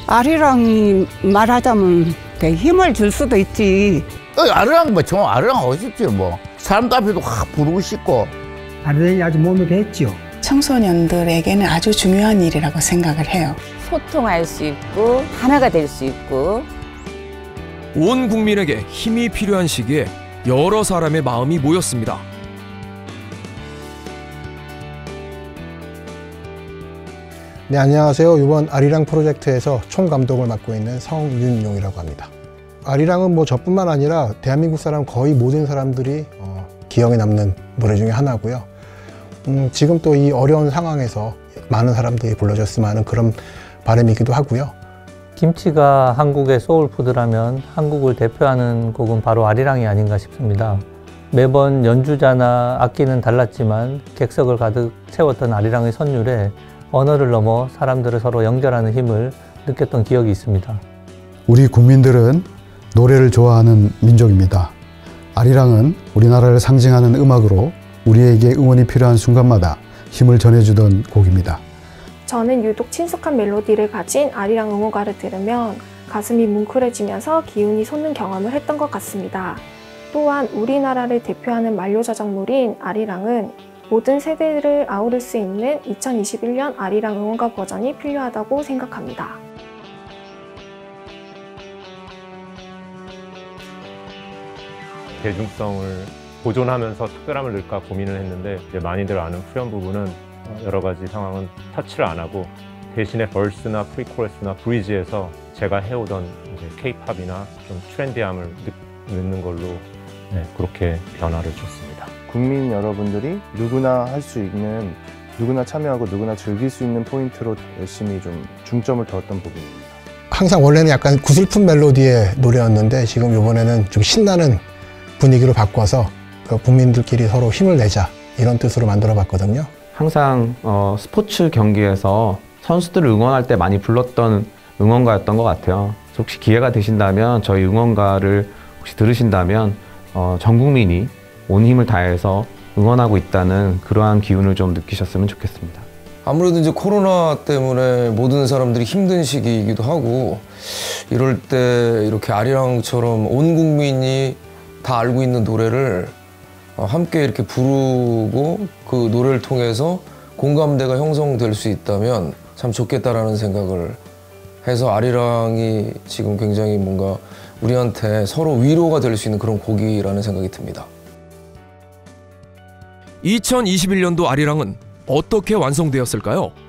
아리랑이 말하자면 힘을 줄 수도 있지. 아리랑 뭐 정말 아리랑 어쉽지 뭐. 사람 앞에도 확 부르고 싶고. 아리랑이 아주 몸을 했죠. 청소년들에게는 아주 중요한 일이라고 생각을 해요. 소통할 수 있고 하나가 될 수 있고. 온 국민에게 힘이 필요한 시기에 여러 사람의 마음이 모였습니다. 네, 안녕하세요. 이번 아리랑 프로젝트에서 총감독을 맡고 있는 성윤용이라고 합니다. 아리랑은 뭐 저뿐만 아니라 대한민국 사람 거의 모든 사람들이 기억에 남는 노래 중에 하나고요. 지금 또 이 어려운 상황에서 많은 사람들이 불러줬으면 하는 그런 바람이기도 하고요. 김치가 한국의 소울푸드라면 한국을 대표하는 곡은 바로 아리랑이 아닌가 싶습니다. 매번 연주자나 악기는 달랐지만 객석을 가득 채웠던 아리랑의 선율에 언어를 넘어 사람들을 서로 연결하는 힘을 느꼈던 기억이 있습니다. 우리 국민들은 노래를 좋아하는 민족입니다. 아리랑은 우리나라를 상징하는 음악으로 우리에게 응원이 필요한 순간마다 힘을 전해주던 곡입니다. 저는 유독 친숙한 멜로디를 가진 아리랑 응원가를 들으면 가슴이 뭉클해지면서 기운이 솟는 경험을 했던 것 같습니다. 또한 우리나라를 대표하는 만료자작물인 아리랑은 모든 세대를 아우를 수 있는 2021년 아리랑 응원가 버전이 필요하다고 생각합니다. 대중성을 보존하면서 특별함을 넣을까 고민을 했는데 이제 많이들 아는 후렴 부분은 여러 가지 상황은 터치를 안 하고 대신에 벌스나 프리코러스나 브리지에서 제가 해오던 이제 K-팝이나 좀 트렌디함을 넣는 걸로 그렇게 변화를 줬습니다. 국민 여러분들이 누구나 할 수 있는, 누구나 참여하고 누구나 즐길 수 있는 포인트로 열심히 좀 중점을 두었던 부분입니다. 항상 원래는 약간 구슬픈 멜로디의 노래였는데 지금 이번에는 좀 신나는 분위기로 바꿔서 국민들끼리 서로 힘을 내자 이런 뜻으로 만들어 봤거든요. 항상 스포츠 경기에서 선수들을 응원할 때 많이 불렀던 응원가였던 것 같아요. 혹시 기회가 되신다면 저희 응원가를 혹시 들으신다면 전 국민이 온 힘을 다해서 응원하고 있다는 그러한 기운을 좀 느끼셨으면 좋겠습니다. 아무래도 이제 코로나 때문에 모든 사람들이 힘든 시기이기도 하고 이럴 때 이렇게 아리랑처럼 온 국민이 다 알고 있는 노래를 함께 이렇게 부르고 그 노래를 통해서 공감대가 형성될 수 있다면 참 좋겠다라는 생각을 해서 아리랑이 지금 굉장히 뭔가 우리한테 서로 위로가 될 수 있는 그런 곡이라는 생각이 듭니다. 2021년도 아리랑은 어떻게 완성되었을까요?